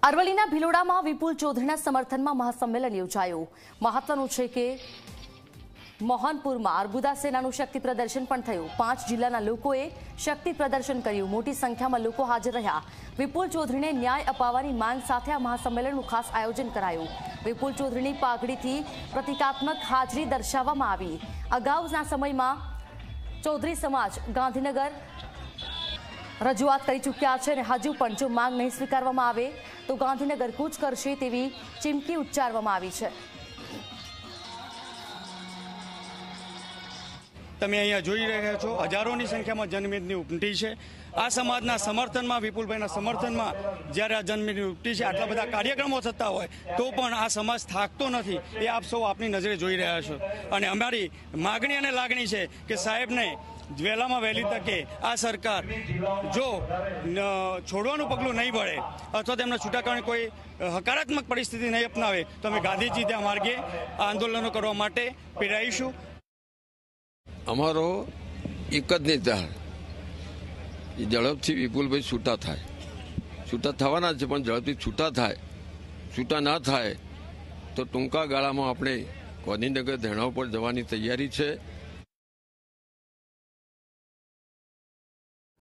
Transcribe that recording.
અરવલ્લીના ભિલોડામાં વિપુલ ચૌધરીના સમર્થનમાં મહાસંમેલન યોજાયું। મહત્વનું છે કે મોહનપુરમાં અર્બુદા સેનાનું શક્તિ પ્રદર્શન પણ થયું। 5 જિલ્લાના લોકોએ શક્તિ પ્રદર્શન કર્યું। મોટી સંખ્યામાં લોકો હાજર રહ્યા। વિપુલ ચૌધરીને ન્યાય અપાવવાની માંગ સાથે આ મહાસંમેલનનું ખાસ આયોજન કરાયું। વિપુલ ચૌધરીની પાઘડીથી પ્રતિકાત્મક હાજરી દર્શાવવામાં આવી। અગાઉના સમયમાં ચૌધરી સમાજ ગાંધીનગર રજૂઆત કરી ચૂક્યા છે અને હજુ પણ જો માંગ નહીં સ્વીકારવામાં આવે તો ગાંધીનગર કૂચ કરશે તેવી ચીમકી ઉચ્ચારવામાં આવી છે। તમે અહીંયા જોઈ રહ્યા છો હજારોની સંખ્યામાં જનમેદની ઉમટી છે। આ સમાજના સમર્થનમાં વિપુલભાઈના સમર્થનમાં જ્યારે આ જનમેદની ઉમટી છે, આટલા બધા કાર્યક્રમો થતા હોય તો પણ આ સમાજ થાકતો નથી, એ આપ સૌ આપની નજરે જોઈ રહ્યા છો। અને અમારી માગણી અને લાગણી છે કે સાહેબને વહેલામાં વહેલી તકે આ સરકાર જો છોડવાનું પગલું નહીં ભરે અથવા તેમના છૂટા કરવાની કોઈ હકારાત્મક પરિસ્થિતિ નહીં અપનાવે તો અમે ગાંધીજી ત્યાં માર્ગે આંદોલનો કરવા માટે પ્રેરાઈશું। અમારો એક જ નિર્ધાર, એ ઝડપથી વિપુલભાઈ છૂટા થાય, છૂટા થવાના છે, પણ ઝડપથી છૂટા થાય। છૂટા ના થાય તો ટૂંકા ગાળામાં આપણે ગાંધીનગર ધરણા ઉપર જવાની તૈયારી છે।